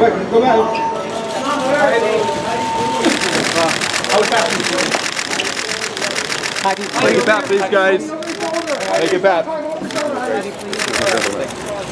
Come out. Make it back, please, guys. Make it back.